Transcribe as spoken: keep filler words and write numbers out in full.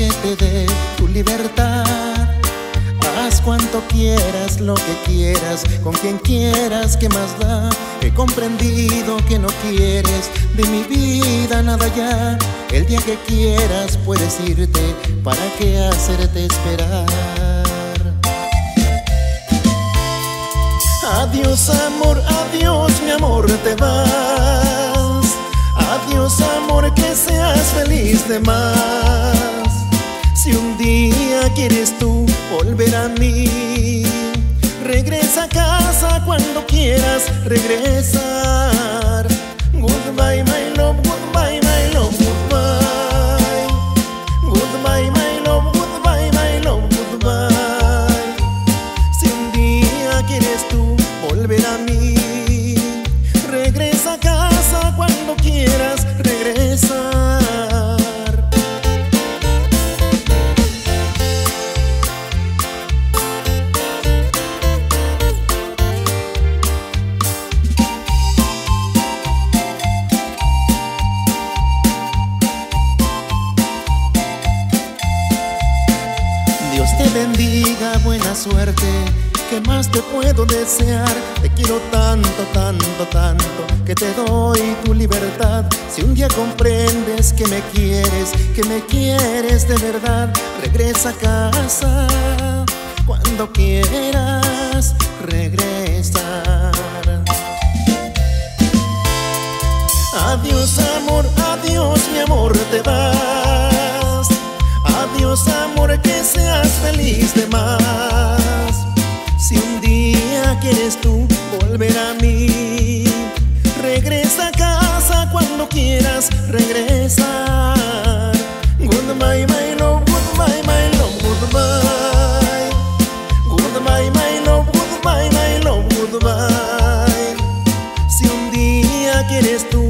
que te dé tu libertad. Haz cuanto quieras, lo que quieras, con quien quieras, ¿qué más da? He comprendido que no quieres de mi vida nada ya. El día que quieras puedes irte, ¿para qué hacerte esperar? Adiós amor, adiós mi amor, te vas. Adiós amor, que seas feliz de más. Si un día quieres tú volver a mí, regresa a casa cuando quieras regresar. Goodbye my love, goodbye my love, goodbye. Goodbye my love, goodbye my love, goodbye. Si un día quieres tú volver a mí, regresa a casa cuando quieras regresar. Dios te bendiga, buena suerte, ¿qué más te puedo desear? Te quiero tanto, tanto, tanto, que te doy tu libertad. Si un día comprendes que me quieres, que me quieres de verdad, regresa a casa cuando quieras regresar. Adiós amor, adiós mi amor, te vas. Adiós amor, que seas feliz de más. Si un día quieres tú volver a mí, regresa a casa cuando quieras regresar. Goodbye my love, goodbye my love, goodbye. Goodbye my love, goodbye my love, goodbye. Si un día quieres tú